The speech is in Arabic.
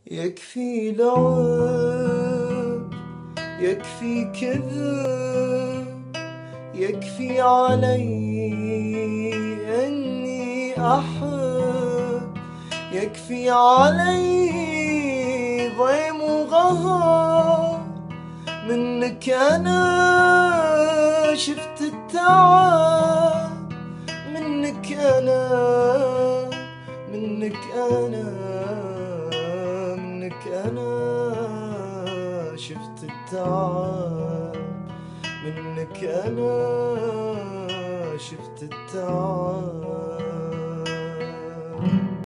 يكفي لعب، يكفي كذب، يكفي علي أني أحب، يكفي علي ضيم وغهر منك أنا شفت التعب، منك أنا شفت التعب، منك أنا شفت التعب.